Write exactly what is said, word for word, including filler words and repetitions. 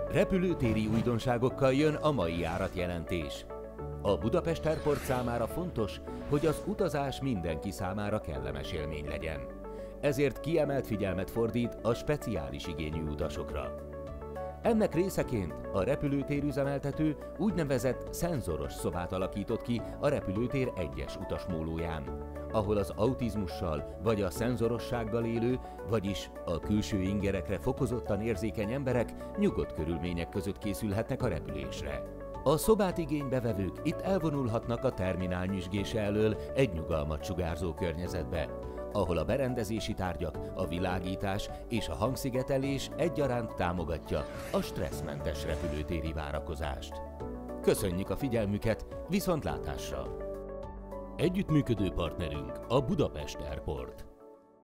Repülőtéri újdonságokkal jön a mai járatjelentés. A Budapest Airport számára fontos, hogy az utazás mindenki számára kellemes élmény legyen. Ezért kiemelt figyelmet fordít a speciális igényű utasokra. Ennek részeként a repülőtér üzemeltető úgynevezett szenzoros szobát alakított ki a repülőtér egyes utasmólóján, ahol az autizmussal vagy a szenzorossággal élő, vagyis a külső ingerekre fokozottan érzékeny emberek nyugodt körülmények között készülhetnek a repülésre. A szobát igénybe vevők itt elvonulhatnak a terminál nyüzsgése elől egy nyugalmat sugárzó környezetbe, ahol a berendezési tárgyak, a világítás és a hangszigetelés egyaránt támogatja a stresszmentes repülőtéri várakozást. Köszönjük a figyelmüket, viszontlátásra! Együttműködő partnerünk a Budapest Airport.